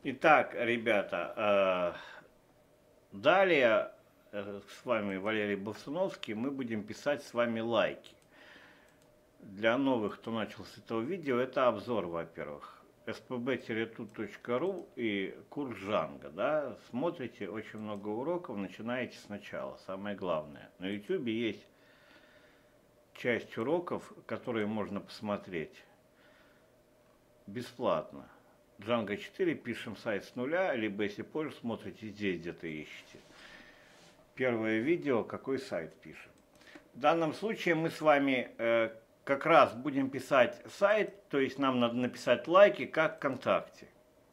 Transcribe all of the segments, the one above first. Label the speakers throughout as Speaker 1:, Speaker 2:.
Speaker 1: Итак, ребята, далее с вами Валерий Болсуновский, мы будем писать с вами лайки. Для новых, кто начал с этого видео, это обзор, во-первых, spb-tut.ru и курс Django, да, смотрите очень много уроков, начинаете сначала, самое главное. На YouTube есть часть уроков, которые можно посмотреть бесплатно. Django 4, пишем сайт с нуля, либо если позже смотрите здесь где-то ищете. Первое видео, какой сайт пишем. В данном случае мы с вами как раз будем писать сайт, то есть нам надо написать лайки, как ВКонтакте.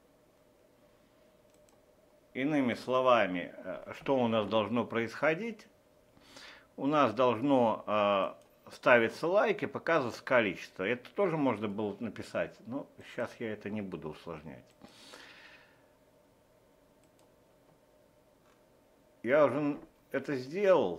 Speaker 1: Иными словами, что у нас должно происходить? У нас должно ставится лайки, показывается количество. Это тоже можно было написать, но сейчас я это не буду усложнять. Я уже это сделал.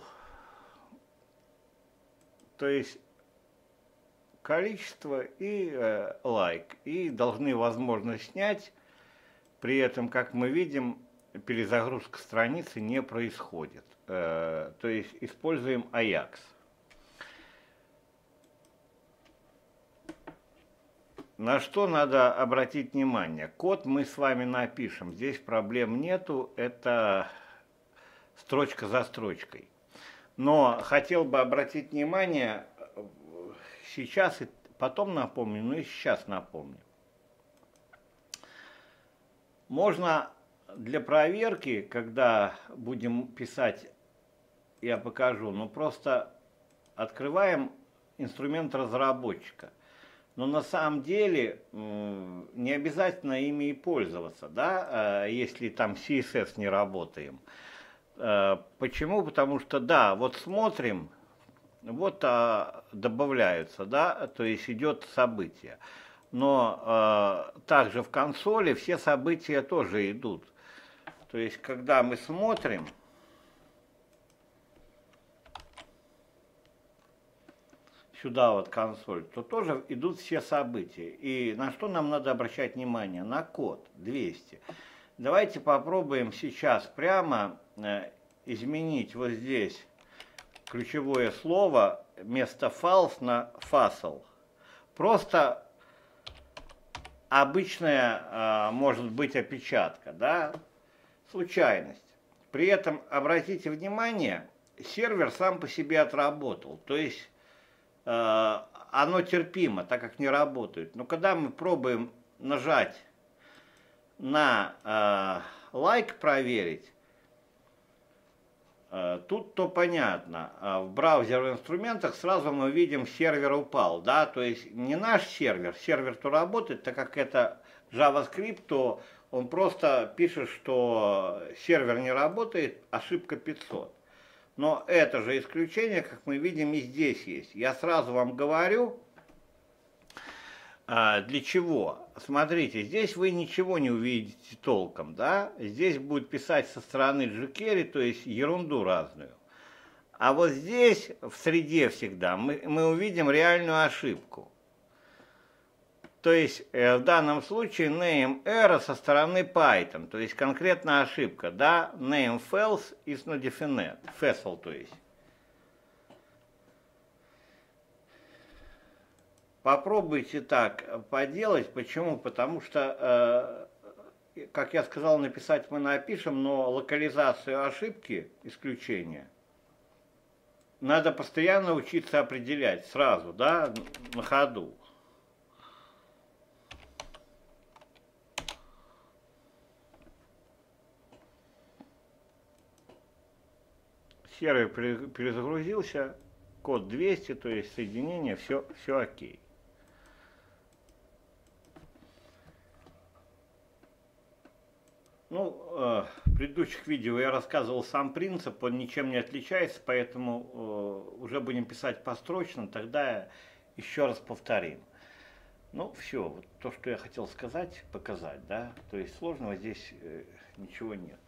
Speaker 1: То есть количество и лайк. И должны возможно снять. При этом, как мы видим, перезагрузка страницы не происходит. То есть используем Ajax. На что надо обратить внимание? Код мы с вами напишем. Здесь проблем нету. Это строчка за строчкой. Но хотел бы обратить внимание, сейчас и потом напомню, но и сейчас напомню. Можно для проверки, когда будем писать, я покажу, но просто открываем инструмент разработчика. Но на самом деле не обязательно ими и пользоваться, да, если там CSS не работаем. Почему? Потому что, да, вот смотрим, вот добавляются, да, то есть идет событие. Но также в консоли все события тоже идут. То есть, когда мы смотрим, сюда вот консоль, то тоже идут все события. И на что нам надо обращать внимание? На код 200. Давайте попробуем сейчас прямо изменить вот здесь ключевое слово вместо false на fasal. Просто обычная может быть опечатка, да, случайность. При этом обратите внимание, сервер сам по себе отработал. То есть оно терпимо, так как не работает. Но когда мы пробуем нажать на лайк проверить, тут то понятно. В браузере инструментах сразу мы видим, сервер упал. Да? То есть не наш сервер, сервер-то работает, так как это JavaScript, то он просто пишет, что сервер не работает, ошибка 500. Но это же исключение, как мы видим, и здесь есть. Я сразу вам говорю, для чего. Смотрите, здесь вы ничего не увидите толком, да? Здесь будет писать со стороны jQuery, то есть ерунду разную. А вот здесь, в среде всегда, мы увидим реальную ошибку. То есть в данном случае name error со стороны Python, то есть конкретно ошибка, да, name false is not defined, fasal, то есть. Попробуйте так поделать. Почему? Потому что, как я сказал, написать мы напишем, но локализацию ошибки, исключения, надо постоянно учиться определять сразу, да, на ходу. Сервер перезагрузился, код 200, то есть соединение, все окей. Ну, в предыдущих видео я рассказывал сам принцип, он ничем не отличается, поэтому уже будем писать построчно, тогда еще раз повторим. Ну, все, вот то, что я хотел сказать, показать, да, то есть сложного здесь ничего нет.